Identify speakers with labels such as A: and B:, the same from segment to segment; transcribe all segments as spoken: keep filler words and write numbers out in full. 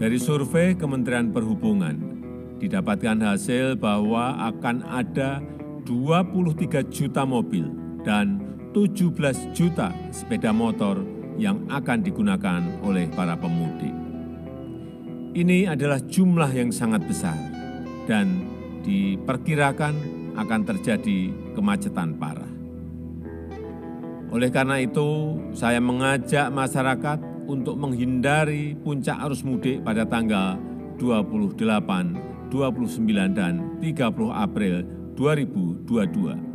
A: Dari survei Kementerian Perhubungan, didapatkan hasil bahwa akan ada dua puluh tiga juta mobil dan tujuh belas juta sepeda motor yang akan digunakan oleh para pemudik. Ini adalah jumlah yang sangat besar dan diperkirakan akan terjadi kemacetan parah. Oleh karena itu, saya mengajak masyarakat untuk menghindari puncak arus mudik pada tanggal dua puluh delapan, dua puluh sembilan, dan tiga puluh April dua ribu dua puluh dua.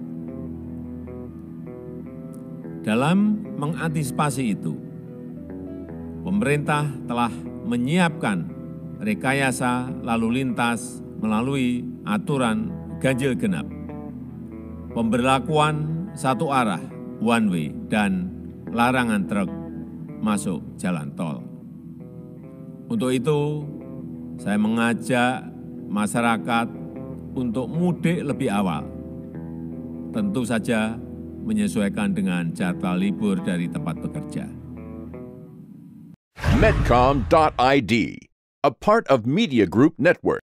A: Dalam mengantisipasi itu, pemerintah telah menyiapkan rekayasa lalu lintas melalui aturan ganjil genap, pemberlakuan satu arah one way, dan larangan truk masuk jalan tol. Untuk itu, saya mengajak masyarakat untuk mudik lebih awal. Tentu saja menyesuaikan dengan jadwal libur dari tempat bekerja.
B: Medcom dot I D, a part of Media Group Network.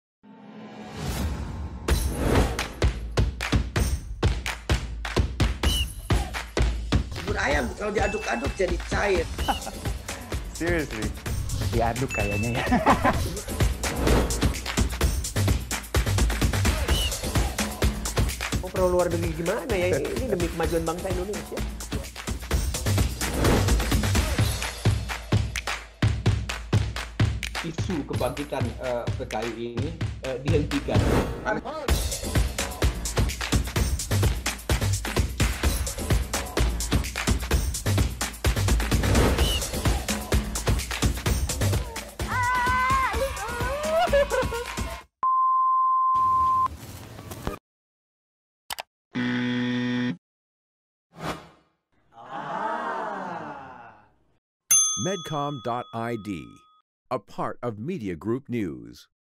C: Ayam kalau diaduk-aduk jadi cair.
D: Seriously? Diaduk kayaknya ya.
C: Mau perlu luar negeri gimana ya? Ini demi kemajuan bangsa Indonesia.
E: Isu kebangkitan uh, P K I ini uh, dihentikan.
B: Medcom dot I D, a part of Media Group News.